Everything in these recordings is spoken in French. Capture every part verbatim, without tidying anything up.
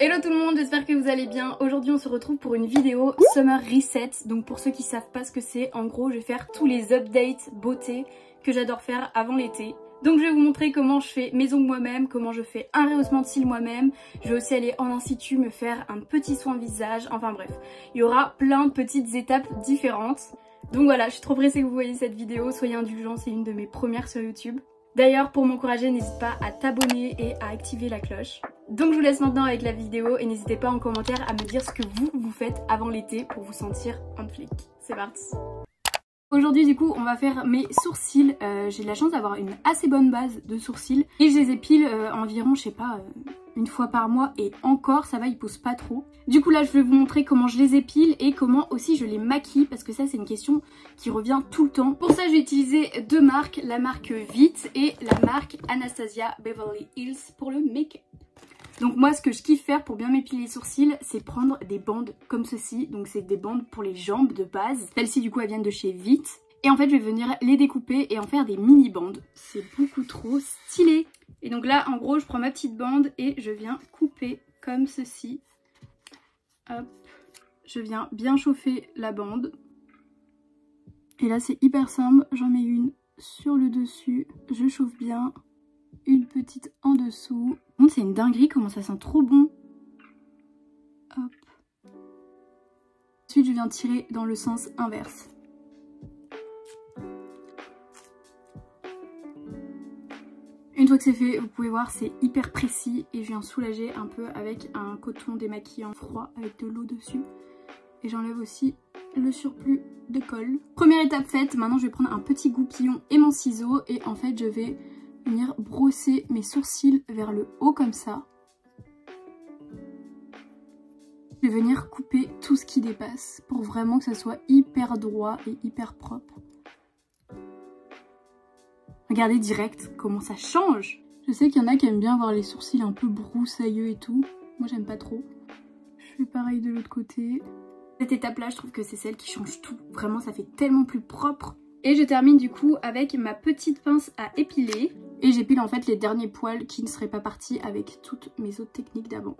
Hello tout le monde, j'espère que vous allez bien. Aujourd'hui on se retrouve pour une vidéo Summer Reset. Donc pour ceux qui savent pas ce que c'est, en gros je vais faire tous les updates beauté que j'adore faire avant l'été. Donc je vais vous montrer comment je fais mes ongles moi-même, comment je fais un rehaussement de cils moi-même. Je vais aussi aller en institut me faire un petit soin visage, enfin bref. Il y aura plein de petites étapes différentes. Donc voilà, je suis trop pressée que vous voyez cette vidéo, soyez indulgents, c'est une de mes premières sur YouTube. D'ailleurs, pour m'encourager, n'hésite pas à t'abonner et à activer la cloche. Donc je vous laisse maintenant avec la vidéo et n'hésitez pas en commentaire à me dire ce que vous, vous faites avant l'été pour vous sentir en flic. C'est parti. Aujourd'hui du coup on va faire mes sourcils, euh, j'ai de la chance d'avoir une assez bonne base de sourcils et je les épile euh, environ je sais pas euh, une fois par mois et encore ça va, ils poussent pas trop. Du coup là je vais vous montrer comment je les épile et comment aussi je les maquille parce que ça c'est une question qui revient tout le temps. Pour ça je vais utiliser deux marques, la marque Vite et la marque Anastasia Beverly Hills pour le make-up. Donc moi ce que je kiffe faire pour bien m'épiler les sourcils c'est prendre des bandes comme ceci. Donc c'est des bandes pour les jambes de base. Celles-ci du coup elles viennent de chez Vite. Et en fait je vais venir les découper et en faire des mini bandes. C'est beaucoup trop stylé. Et donc là en gros je prends ma petite bande et je viens couper comme ceci. Hop. Je viens bien chauffer la bande. Et là c'est hyper simple. J'en mets une sur le dessus. Je chauffe bien. Une petite en dessous. C'est une dinguerie comment ça sent trop bon. Hop. Ensuite je viens tirer dans le sens inverse. Une fois que c'est fait, vous pouvez voir c'est hyper précis et je viens soulager un peu avec un coton démaquillant froid avec de l'eau dessus. Et j'enlève aussi le surplus de colle. Première étape faite, maintenant je vais prendre un petit goupillon et mon ciseau et en fait je vais venir brosser mes sourcils vers le haut comme ça. Je vais venir couper tout ce qui dépasse pour vraiment que ça soit hyper droit et hyper propre. Regardez direct comment ça change. Je sais qu'il y en a qui aiment bien avoir les sourcils un peu broussailleux et tout. Moi j'aime pas trop. Je fais pareil de l'autre côté. Cette étape là je trouve que c'est celle qui change tout. Vraiment ça fait tellement plus propre. Et je termine du coup avec ma petite pince à épiler. Et j'épile en fait les derniers poils qui ne seraient pas partis avec toutes mes autres techniques d'avant.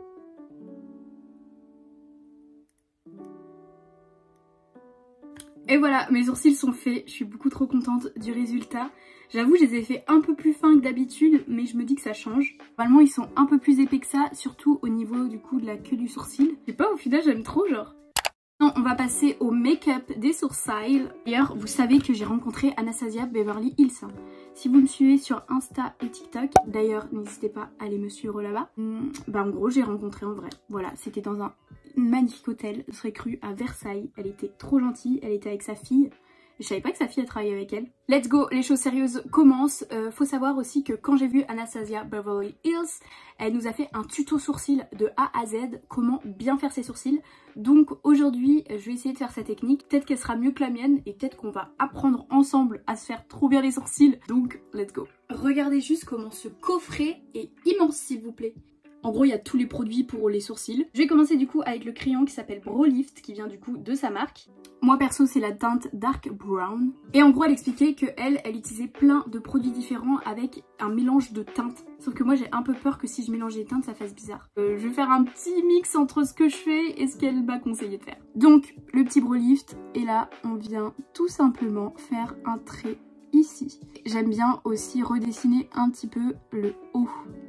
Et voilà, mes sourcils sont faits. Je suis beaucoup trop contente du résultat. J'avoue, je les ai fait un peu plus fins que d'habitude, mais je me dis que ça change. Normalement, ils sont un peu plus épais que ça, surtout au niveau du coup de la queue du sourcil. Je sais pas, au final, j'aime trop genre. On va passer au make-up des sourcils. D'ailleurs, vous savez que j'ai rencontré Anastasia Beverly Hills. Si vous me suivez sur Insta et TikTok, d'ailleurs, n'hésitez pas à aller me suivre là-bas. Bah en gros, j'ai rencontré en vrai. Voilà, c'était dans un magnifique hôtel, je serais cru à Versailles. Elle était trop gentille, elle était avec sa fille. Je savais pas que sa fille a travaillé avec elle. Let's go, les choses sérieuses commencent. Euh, faut savoir aussi que quand j'ai vu Anastasia Beverly Hills, elle nous a fait un tuto sourcils de A à Z, comment bien faire ses sourcils. Donc aujourd'hui, je vais essayer de faire cette technique. Peut-être qu'elle sera mieux que la mienne et peut-être qu'on va apprendre ensemble à se faire trop bien les sourcils. Donc let's go. Regardez juste comment ce coffret est immense s'il vous plaît. En gros, il y a tous les produits pour les sourcils. Je vais commencer du coup avec le crayon qui s'appelle Brow Lift, qui vient du coup de sa marque. Moi perso, c'est la teinte Dark Brown. Et en gros, elle expliquait que elle, elle utilisait plein de produits différents avec un mélange de teintes. Sauf que moi, j'ai un peu peur que si je mélange les teintes, ça fasse bizarre. Euh, je vais faire un petit mix entre ce que je fais et ce qu'elle m'a conseillé de faire. Donc, le petit Brow Lift. Et là, on vient tout simplement faire un trait ici. J'aime bien aussi redessiner un petit peu le haut.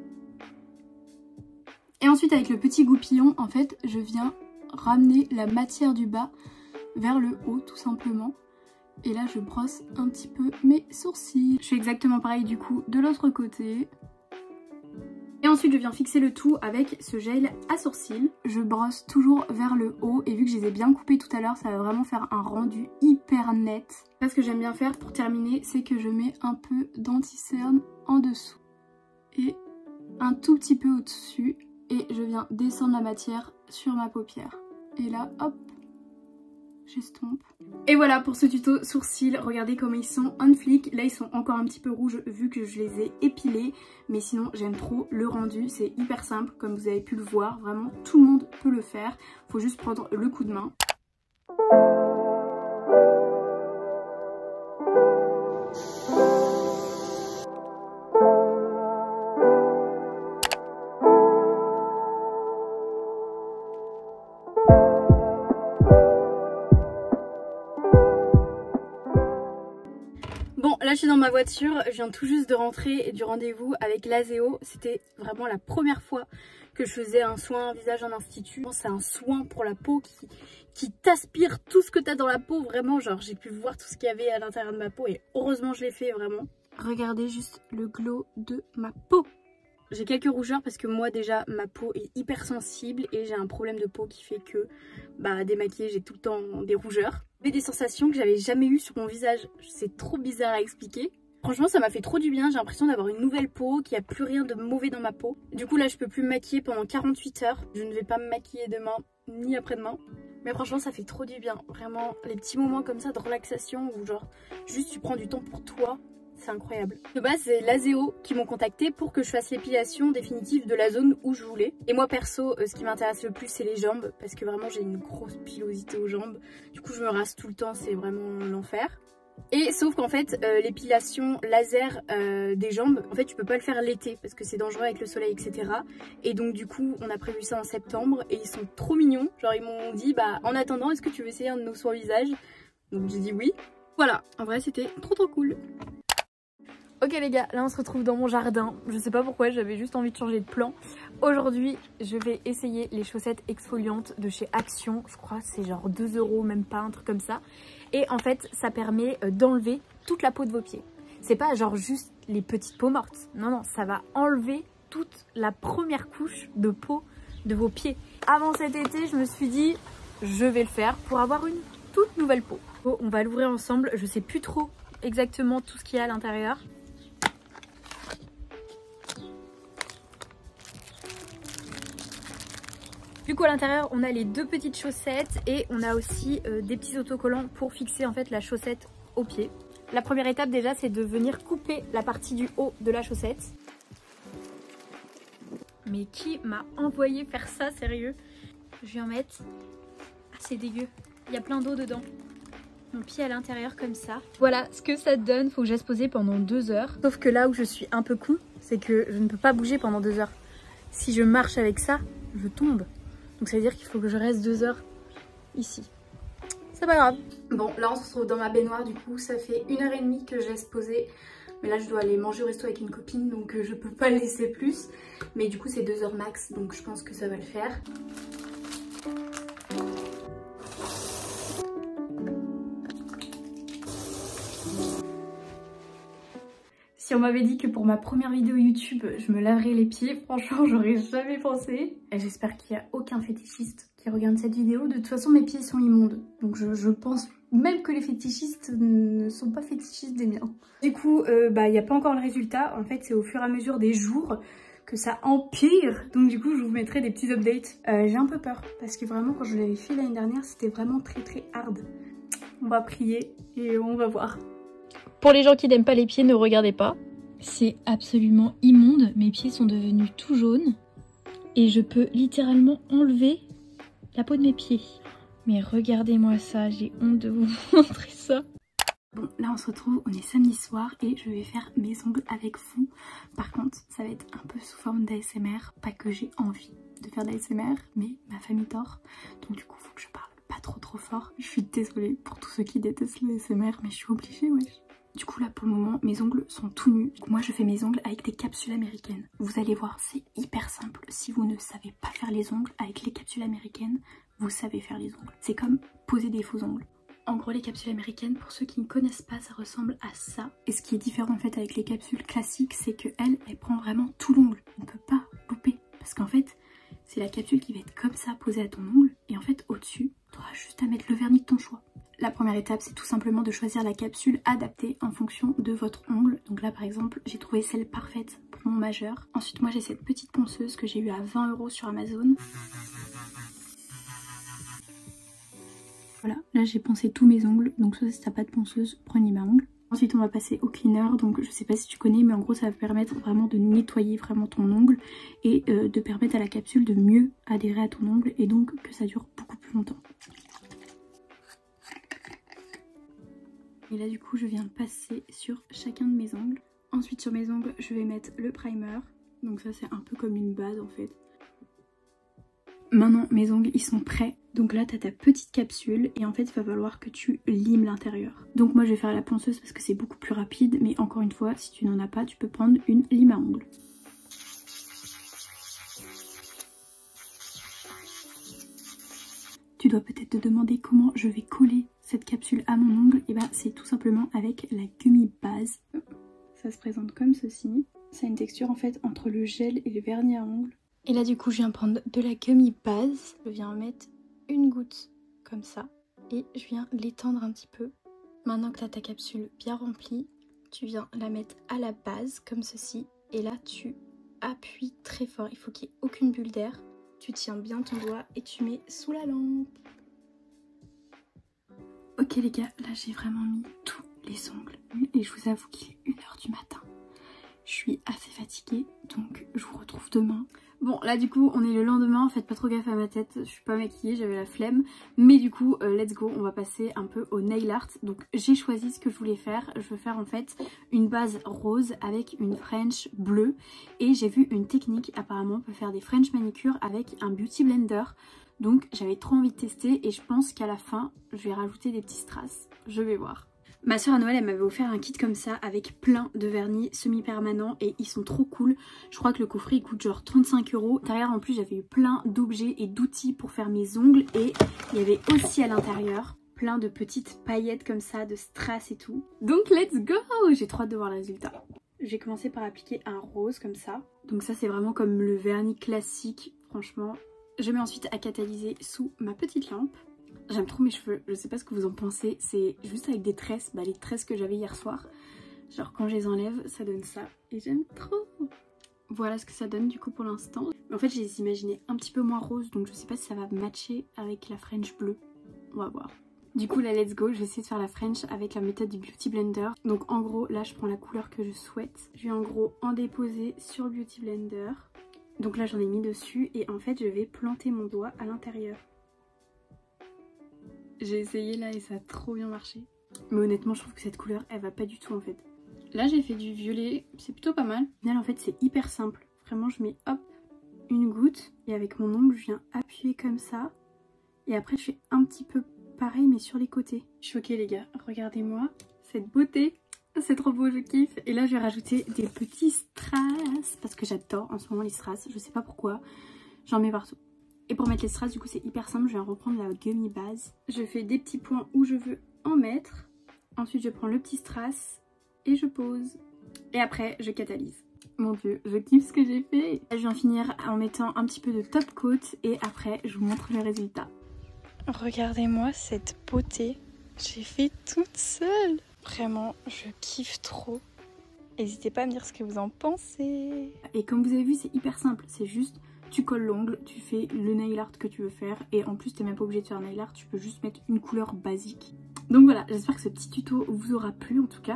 Et ensuite avec le petit goupillon, en fait, je viens ramener la matière du bas vers le haut tout simplement. Et là je brosse un petit peu mes sourcils. Je fais exactement pareil du coup de l'autre côté. Et ensuite je viens fixer le tout avec ce gel à sourcils. Je brosse toujours vers le haut et vu que je les ai bien coupés tout à l'heure, ça va vraiment faire un rendu hyper net. Là ce que j'aime bien faire pour terminer, c'est que je mets un peu d'anti-cerne en dessous. Et un tout petit peu au-dessus. Et je viens descendre la matière sur ma paupière. Et là, hop, j'estompe. Et voilà pour ce tuto sourcils. Regardez comment ils sont on flic. Là, ils sont encore un petit peu rouges vu que je les ai épilés. Mais sinon, j'aime trop le rendu. C'est hyper simple, comme vous avez pu le voir. Vraiment, tout le monde peut le faire. Faut juste prendre le coup de main. Là je suis dans ma voiture, je viens tout juste de rentrer du rendez-vous avec l'Azéo. C'était vraiment la première fois que je faisais un soin visage en institut. C'est un soin pour la peau qui, qui t'aspire tout ce que t'as dans la peau, vraiment. Genre j'ai pu voir tout ce qu'il y avait à l'intérieur de ma peau et heureusement je l'ai fait vraiment. Regardez juste le glow de ma peau. J'ai quelques rougeurs parce que moi déjà ma peau est hyper sensible et j'ai un problème de peau qui fait que bah démaquillée j'ai tout le temps des rougeurs. J'ai des sensations que j'avais jamais eues sur mon visage, c'est trop bizarre à expliquer. Franchement ça m'a fait trop du bien, j'ai l'impression d'avoir une nouvelle peau, qu'il n'y a plus rien de mauvais dans ma peau. Du coup là je peux plus me maquiller pendant quarante-huit heures, je ne vais pas me maquiller demain ni après-demain. Mais franchement ça fait trop du bien, vraiment les petits moments comme ça de relaxation où genre juste tu prends du temps pour toi. C'est incroyable. De base, c'est l'Azéo qui m'ont contacté pour que je fasse l'épilation définitive de la zone où je voulais. Et moi perso, ce qui m'intéresse le plus, c'est les jambes. Parce que vraiment, j'ai une grosse pilosité aux jambes. Du coup, je me rase tout le temps, c'est vraiment l'enfer. Et sauf qu'en fait, euh, l'épilation laser euh, des jambes, en fait, tu peux pas le faire l'été parce que c'est dangereux avec le soleil, et cetera. Et donc, du coup, on a prévu ça en septembre et ils sont trop mignons. Genre, ils m'ont dit, bah, en attendant, est-ce que tu veux essayer un de nos soins visage? Donc, j'ai dit oui. Voilà, en vrai, c'était trop trop cool. Ok les gars, là on se retrouve dans mon jardin. Je sais pas pourquoi, j'avais juste envie de changer de plan. Aujourd'hui, je vais essayer les chaussettes exfoliantes de chez Action. Je crois que c'est genre deux euros, même pas, un truc comme ça. Et en fait, ça permet d'enlever toute la peau de vos pieds. C'est pas genre juste les petites peaux mortes. Non, non, ça va enlever toute la première couche de peau de vos pieds. Avant cet été, je me suis dit, je vais le faire pour avoir une toute nouvelle peau. Bon, on va l'ouvrir ensemble. Je sais plus trop exactement tout ce qu'il y a à l'intérieur. Du coup à l'intérieur on a les deux petites chaussettes et on a aussi euh, des petits autocollants pour fixer en fait la chaussette au pied. La première étape déjà c'est de venir couper la partie du haut de la chaussette. Mais qui m'a envoyé faire ça, sérieux? Je vais en mettre... Ah c'est dégueu, il y a plein d'eau dedans. Mon pied à l'intérieur comme ça. Voilà ce que ça donne, faut que je reste posée pendant deux heures. Sauf que là où je suis un peu con, c'est que je ne peux pas bouger pendant deux heures. Si je marche avec ça, je tombe. Donc ça veut dire qu'il faut que je reste deux heures ici. C'est pas grave. Bon, là on se retrouve dans ma baignoire, du coup ça fait une heure et demie que je laisse poser. Mais là je dois aller manger au resto avec une copine, donc je peux pas le laisser plus. Mais du coup c'est deux heures max, donc je pense que ça va le faire. Si on m'avait dit que pour ma première vidéo YouTube, je me laverais les pieds, franchement, j'aurais jamais pensé. Et j'espère qu'il n'y a aucun fétichiste qui regarde cette vidéo. De toute façon, mes pieds sont immondes. Donc je, je pense même que les fétichistes ne sont pas fétichistes des miens. Du coup, euh, bah, il n'y a pas encore le résultat. En fait, c'est au fur et à mesure des jours que ça empire. Donc du coup, je vous mettrai des petits updates. Euh, J'ai un peu peur parce que vraiment, quand je l'avais fait l'année dernière, c'était vraiment très très hard. On va prier et on va voir. Pour les gens qui n'aiment pas les pieds, ne regardez pas. C'est absolument immonde. Mes pieds sont devenus tout jaunes. Et je peux littéralement enlever la peau de mes pieds. Mais regardez-moi ça, j'ai honte de vous montrer ça. Bon, là on se retrouve, on est samedi soir et je vais faire mes ongles avec vous. Par contre, ça va être un peu sous forme d'A S M R. Pas que j'ai envie de faire d'A S M R, mais ma famille dort. Donc du coup, il faut que je parle pas trop trop fort. Je suis désolée pour tous ceux qui détestent l'A S M R, mais je suis obligée, wesh. Du coup là pour le moment mes ongles sont tout nus. Moi je fais mes ongles avec des capsules américaines. Vous allez voir, c'est hyper simple. Si vous ne savez pas faire les ongles avec les capsules américaines, vous savez faire les ongles. C'est comme poser des faux ongles. En gros les capsules américaines, pour ceux qui ne connaissent pas, ça ressemble à ça. Et ce qui est différent en fait avec les capsules classiques, c'est que elle, elle prend vraiment tout l'ongle. On ne peut pas louper. Parce qu'en fait, c'est la capsule qui va être comme ça posée à ton ongle. Et en fait au-dessus, tu auras juste à mettre le vernis de ton choix. La première étape, c'est tout simplement de choisir la capsule adaptée en fonction de votre ongle. Donc là, par exemple, j'ai trouvé celle parfaite pour mon majeur. Ensuite, moi, j'ai cette petite ponceuse que j'ai eue à vingt euros sur Amazon. Voilà, là, j'ai poncé tous mes ongles. Donc soit si t'as pas de ponceuse, prenez ma ongle. Ensuite, on va passer au cleaner. Donc, je sais pas si tu connais, mais en gros, ça va permettre vraiment de nettoyer vraiment ton ongle et euh, de permettre à la capsule de mieux adhérer à ton ongle et donc que ça dure beaucoup plus longtemps. Et là du coup je viens de passer sur chacun de mes ongles. Ensuite sur mes ongles je vais mettre le primer. Donc ça c'est un peu comme une base en fait. Maintenant mes ongles ils sont prêts. Donc là t'as ta petite capsule et en fait il va falloir que tu limes l'intérieur. Donc moi je vais faire la ponceuse parce que c'est beaucoup plus rapide, mais encore une fois si tu n'en as pas tu peux prendre une lime à ongles. Tu dois peut-être te demander comment je vais coller cette capsule à mon ongle. Et ben c'est tout simplement avec la gummy base. Ça se présente comme ceci. Ça a une texture en fait entre le gel et le vernis à ongles. Et là du coup je viens prendre de la gummy base. Je viens en mettre une goutte comme ça. Et je viens l'étendre un petit peu. Maintenant que tu as ta capsule bien remplie, tu viens la mettre à la base comme ceci. Et là tu appuies très fort. Il faut qu'il n'y ait aucune bulle d'air. Tu tiens bien ton doigt et tu mets sous la lampe. Ok les gars, là j'ai vraiment mis tous les ongles. Et je vous avoue qu'il est une heure du matin. Je suis assez fatiguée, donc je vous retrouve demain. Bon là du coup on est le lendemain, faites pas trop gaffe à ma tête, je suis pas maquillée, j'avais la flemme. Mais du coup euh, let's go, on va passer un peu au nail art. Donc j'ai choisi ce que je voulais faire. Je veux faire en fait une base rose avec une French bleue. Et j'ai vu une technique, apparemment on peut faire des French manicures avec un beauty blender. Donc j'avais trop envie de tester et je pense qu'à la fin je vais rajouter des petits strass, je vais voir. Ma soeur à Noël elle m'avait offert un kit comme ça avec plein de vernis semi-permanents et ils sont trop cool. Je crois que le coffret il coûte genre trente-cinq euros. Derrière en plus j'avais eu plein d'objets et d'outils pour faire mes ongles et il y avait aussi à l'intérieur plein de petites paillettes comme ça, de strass et tout. Donc let's go! J'ai trop hâte de voir le résultat. J'ai commencé par appliquer un rose comme ça. Donc ça c'est vraiment comme le vernis classique, franchement. Je mets ensuite à catalyser sous ma petite lampe. J'aime trop mes cheveux, je sais pas ce que vous en pensez, c'est juste avec des tresses, bah les tresses que j'avais hier soir. Genre quand je les enlève, ça donne ça et j'aime trop. Voilà ce que ça donne du coup pour l'instant. En fait je les imaginais un petit peu moins roses, donc je sais pas si ça va matcher avec la French bleue. On va voir. Du coup là let's go, je vais essayer de faire la French avec la méthode du Beauty Blender. Donc en gros là je prends la couleur que je souhaite. Je vais en gros en déposer sur le Beauty Blender. Donc là j'en ai mis dessus et en fait je vais planter mon doigt à l'intérieur. J'ai essayé là et ça a trop bien marché. Mais honnêtement je trouve que cette couleur elle va pas du tout en fait. Là j'ai fait du violet, c'est plutôt pas mal. Là en fait c'est hyper simple. Vraiment je mets hop une goutte et avec mon ongle je viens appuyer comme ça. Et après je fais un petit peu pareil mais sur les côtés. Choquée les gars, regardez-moi cette beauté. C'est trop beau, je kiffe. Et là je vais rajouter des petits strass parce que j'adore en ce moment les strass. Je sais pas pourquoi, j'en mets partout. Et pour mettre les strass du coup c'est hyper simple, je vais reprendre la gummy base. Je fais des petits points où je veux en mettre. Ensuite je prends le petit strass et je pose. Et après je catalyse. Mon dieu, je kiffe ce que j'ai fait. Je viens finir en mettant un petit peu de top coat et après je vous montre le résultat. Regardez-moi cette beauté. J'ai fait toute seule. Vraiment, je kiffe trop. N'hésitez pas à me dire ce que vous en pensez. Et comme vous avez vu c'est hyper simple, c'est juste... Tu colles l'ongle, tu fais le nail art que tu veux faire et en plus t'es même pas obligé de faire un nail art, tu peux juste mettre une couleur basique. Donc voilà, j'espère que ce petit tuto vous aura plu en tout cas.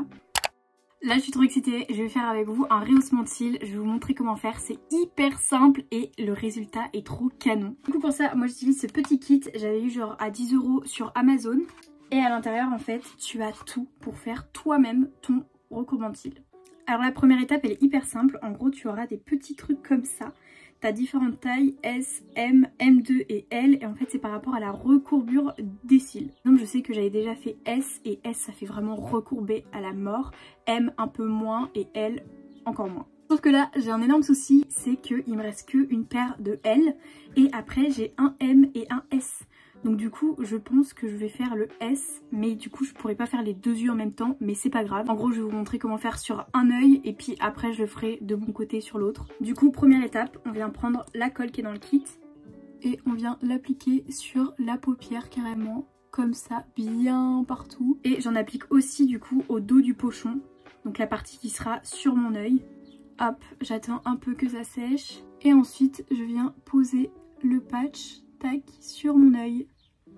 Là je suis trop excitée, je vais faire avec vous un rehaussement de cils, je vais vous montrer comment faire, c'est hyper simple et le résultat est trop canon. Du coup pour ça, moi j'utilise ce petit kit, j'avais eu genre à dix euros sur Amazon. Et à l'intérieur en fait, tu as tout pour faire toi-même ton recouvrement de cils. Alors la première étape elle est hyper simple, en gros tu auras des petits trucs comme ça. T'as différentes tailles, S, M, M deux et L, et en fait c'est par rapport à la recourbure des cils. Donc je sais que j'avais déjà fait S, et S ça fait vraiment recourber à la mort, M un peu moins, et L encore moins. Sauf que là j'ai un énorme souci, c'est qu'il me reste qu'une paire de L, et après j'ai un M et un S. Donc du coup je pense que je vais faire le S, mais du coup je pourrais pas faire les deux yeux en même temps, mais c'est pas grave. En gros je vais vous montrer comment faire sur un œil et puis après je le ferai de mon côté sur l'autre. Du coup première étape, on vient prendre la colle qui est dans le kit et on vient l'appliquer sur la paupière carrément, comme ça, bien partout. Et j'en applique aussi du coup au dos du pochon, donc la partie qui sera sur mon œil. Hop, j'attends un peu que ça sèche et ensuite je viens poser le patch tac sur mon œil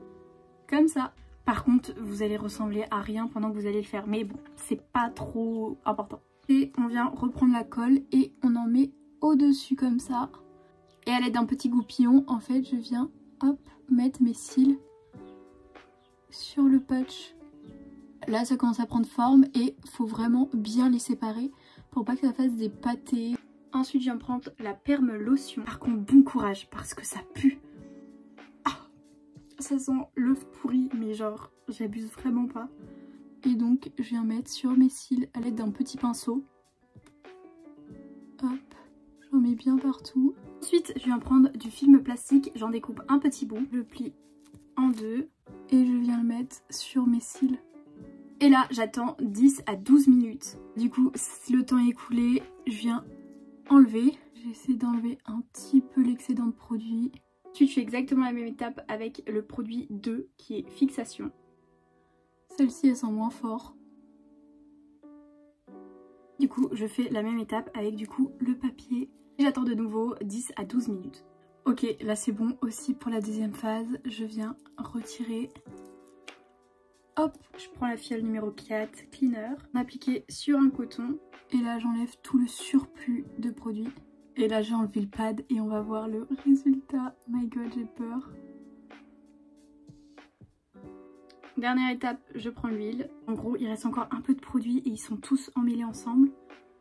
comme ça. Par contre vous allez ressembler à rien pendant que vous allez le faire, mais bon c'est pas trop important. Et on vient reprendre la colle et on en met au dessus comme ça, et à l'aide d'un petit goupillon en fait je viens hop mettre mes cils sur le patch. Là ça commence à prendre forme et faut vraiment bien les séparer pour pas que ça fasse des pâtés. Ensuite je viens prendre la perme lotion. Par contre bon courage parce que ça pue. ça sent l'œuf pourri, mais genre j'abuse vraiment pas. Et donc je viens mettre sur mes cils à l'aide d'un petit pinceau. Hop, j'en mets bien partout. Ensuite je viens prendre du film plastique, j'en découpe un petit bout, je plie en deux et je viens le mettre sur mes cils. Et là j'attends dix à douze minutes. Du coup si le temps est écoulé, je viens enlever. J'essaie d'enlever un petit peu l'excédent de produit. Ensuite je fais exactement la même étape avec le produit deux qui est fixation. Celle-ci elle sent moins fort. Du coup je fais la même étape avec du coup le papier. Et j'attends de nouveau dix à douze minutes. Ok, là c'est bon aussi pour la deuxième phase. Je viens retirer. Hop, je prends la fiole numéro quatre, cleaner, appliqué sur un coton. Et là j'enlève tout le surplus de produit. Et là j'ai enlevé le pad et on va voir le résultat. My god, j'ai peur. Dernière étape, je prends l'huile. En gros, il reste encore un peu de produit et ils sont tous emmêlés ensemble.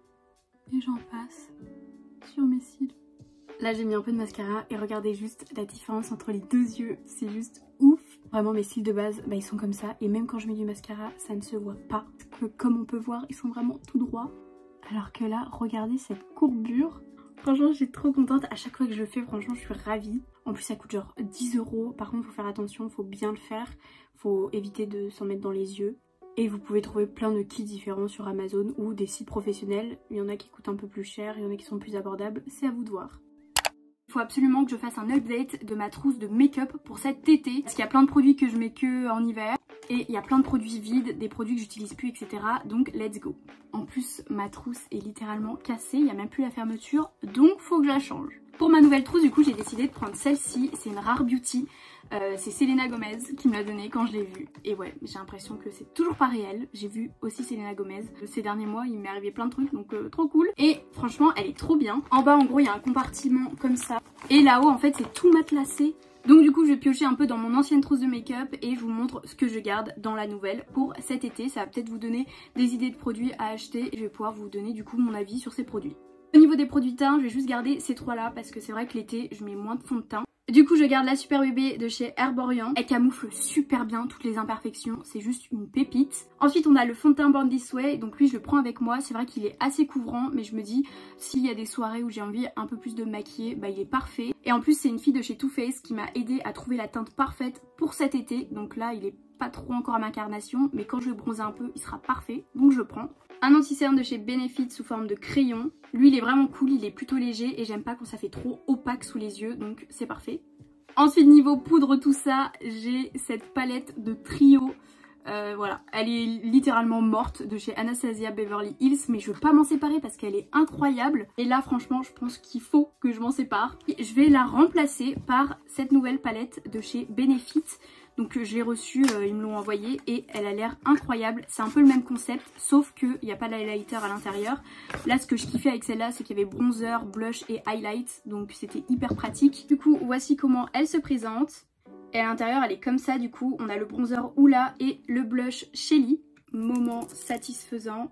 Et j'en passe sur mes cils. Là j'ai mis un peu de mascara et regardez juste la différence entre les deux yeux. C'est juste ouf. Vraiment mes cils de base, bah, ils sont comme ça. Et même quand je mets du mascara, ça ne se voit pas. Parce que comme on peut voir, ils sont vraiment tout droits. Alors que là, regardez cette courbure. Franchement, je suis trop contente. À chaque fois que je le fais, franchement, je suis ravie. En plus, ça coûte genre dix euros. Par contre, il faut faire attention, il faut bien le faire. Il faut éviter de s'en mettre dans les yeux. Et vous pouvez trouver plein de kits différents sur Amazon ou des sites professionnels. Il y en a qui coûtent un peu plus cher, il y en a qui sont plus abordables. C'est à vous de voir. Il faut absolument que je fasse un update de ma trousse de make-up pour cet été. Parce qu'il y a plein de produits que je mets que en hiver. Et il y a plein de produits vides, des produits que j'utilise plus, et cetera. Donc let's go. En plus, ma trousse est littéralement cassée, il n'y a même plus la fermeture, donc faut que je la change. Pour ma nouvelle trousse, du coup, j'ai décidé de prendre celle-ci. C'est une Rare Beauty. Euh, c'est Selena Gomez qui me l'a donnée quand je l'ai vue. Et ouais, j'ai l'impression que c'est toujours pas réel. J'ai vu aussi Selena Gomez. Ces derniers mois, il m'est arrivé plein de trucs, donc euh, trop cool. Et franchement, elle est trop bien. En bas, en gros, il y a un compartiment comme ça. Et là-haut, en fait, c'est tout matelassé. Donc du coup je vais piocher un peu dans mon ancienne trousse de make-up et je vous montre ce que je garde dans la nouvelle pour cet été. Ça va peut-être vous donner des idées de produits à acheter et je vais pouvoir vous donner du coup mon avis sur ces produits. Au niveau des produits teint, je vais juste garder ces trois là parce que c'est vrai que l'été je mets moins de fond de teint. Du coup je garde la Super Bébé de chez Herborian. Elle camoufle super bien toutes les imperfections, c'est juste une pépite. Ensuite on a le fond de teint Born This Way, donc lui je le prends avec moi. C'est vrai qu'il est assez couvrant mais je me dis s'il y a des soirées où j'ai envie un peu plus de maquiller, bah il est parfait. Et en plus c'est une fille de chez Too Faced qui m'a aidé à trouver la teinte parfaite pour cet été. Donc là il est pas trop encore à ma carnation mais quand je vais bronzer un peu il sera parfait, donc je le prends. Un anti-cerne de chez Benefit sous forme de crayon. Lui il est vraiment cool, il est plutôt léger et j'aime pas quand ça fait trop opaque sous les yeux, donc c'est parfait. Ensuite niveau poudre tout ça, j'ai cette palette de Trio. Euh, voilà, elle est littéralement morte de chez Anastasia Beverly Hills, mais je veux pas m'en séparer parce qu'elle est incroyable. Et là franchement je pense qu'il faut que je m'en sépare. Et je vais la remplacer par cette nouvelle palette de chez Benefit. Donc je l'ai reçue, euh, ils me l'ont envoyée et elle a l'air incroyable. C'est un peu le même concept, sauf qu'il n'y a pas d'highlighter à l'intérieur. Là ce que je kiffais avec celle-là, c'est qu'il y avait bronzer, blush et highlight, donc c'était hyper pratique. Du coup voici comment elle se présente. Et à l'intérieur elle est comme ça, du coup on a le bronzer Hoola et le blush Shelly. Moment satisfaisant.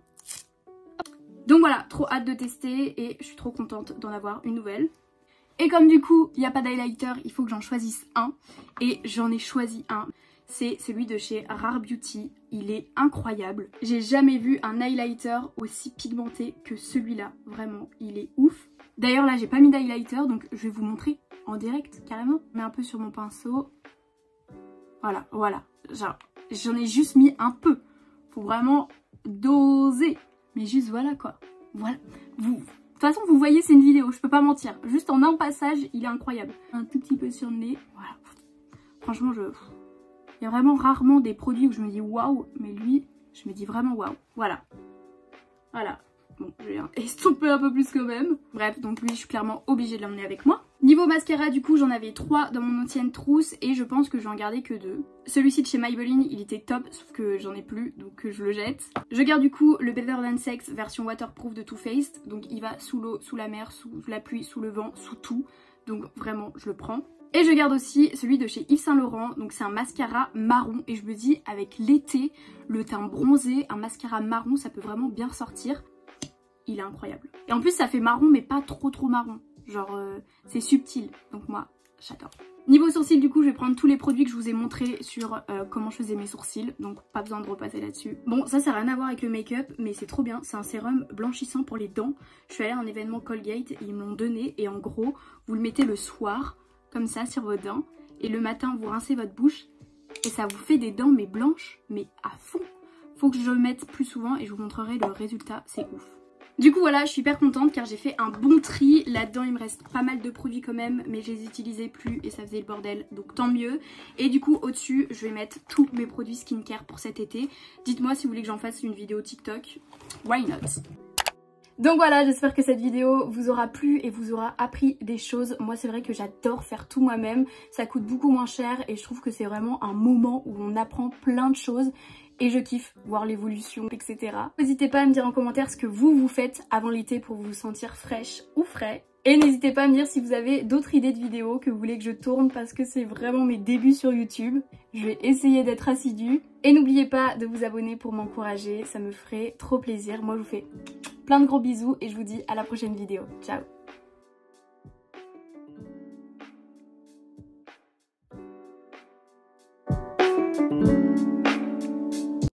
Donc voilà, trop hâte de tester et je suis trop contente d'en avoir une nouvelle. Et comme du coup il n'y a pas d'highlighter, il faut que j'en choisisse un. Et j'en ai choisi un. C'est celui de chez Rare Beauty. Il est incroyable. J'ai jamais vu un highlighter aussi pigmenté que celui-là. Vraiment, il est ouf. D'ailleurs là j'ai pas mis d'highlighter donc je vais vous montrer en direct carrément. Je mets un peu sur mon pinceau. Voilà, voilà. J'en ai juste mis un peu. Faut vraiment doser. Mais juste voilà quoi. Voilà. Vous... De toute façon vous voyez c'est une vidéo, je peux pas mentir. Juste en un passage il est incroyable. Un tout petit peu sur le nez. Voilà. Franchement je... Il y a vraiment rarement des produits où je me dis waouh. Mais lui je me dis vraiment waouh. Voilà. Voilà. Bon je vais estomper un peu plus quand même. Bref donc lui je suis clairement obligée de l'emmener avec moi. Niveau mascara du coup j'en avais trois dans mon ancienne trousse et je pense que je vais en garder que deux. Celui-ci de chez Maybelline il était top sauf que j'en ai plus donc je le jette. Je garde du coup le Better Than Sex version waterproof de Too Faced. Donc il va sous l'eau, sous la mer, sous la pluie, sous le vent, sous tout. Donc vraiment je le prends. Et je garde aussi celui de chez Yves Saint Laurent. Donc c'est un mascara marron et je me dis avec l'été, le teint bronzé, un mascara marron ça peut vraiment bien ressortir. Il est incroyable. Et en plus ça fait marron mais pas trop trop marron. Genre euh, c'est subtil, donc moi j'adore. Niveau sourcils, du coup, je vais prendre tous les produits que je vous ai montrés sur euh, comment je faisais mes sourcils, donc pas besoin de repasser là-dessus. Bon, ça, ça n'a rien à voir avec le make-up, mais c'est trop bien. C'est un sérum blanchissant pour les dents. Je suis allée à un événement Colgate et ils me l'ont donné. Et en gros, vous le mettez le soir, comme ça, sur vos dents. Et le matin, vous rincez votre bouche et ça vous fait des dents, mais blanches, mais à fond. Faut que je le mette plus souvent et je vous montrerai le résultat, c'est ouf. Du coup voilà, je suis hyper contente car j'ai fait un bon tri. Là-dedans il me reste pas mal de produits quand même, mais je les utilisais plus et ça faisait le bordel, donc tant mieux. Et du coup au-dessus je vais mettre tous mes produits skincare pour cet été. Dites-moi si vous voulez que j'en fasse une vidéo TikTok, why not? Donc voilà, j'espère que cette vidéo vous aura plu et vous aura appris des choses. Moi c'est vrai que j'adore faire tout moi-même, ça coûte beaucoup moins cher et je trouve que c'est vraiment un moment où on apprend plein de choses. Et je kiffe voir l'évolution, et cetera. N'hésitez pas à me dire en commentaire ce que vous vous faites avant l'été pour vous sentir fraîche ou frais. Et n'hésitez pas à me dire si vous avez d'autres idées de vidéos que vous voulez que je tourne parce que c'est vraiment mes débuts sur YouTube. Je vais essayer d'être assidue. Et n'oubliez pas de vous abonner pour m'encourager, ça me ferait trop plaisir. Moi je vous fais plein de gros bisous et je vous dis à la prochaine vidéo. Ciao!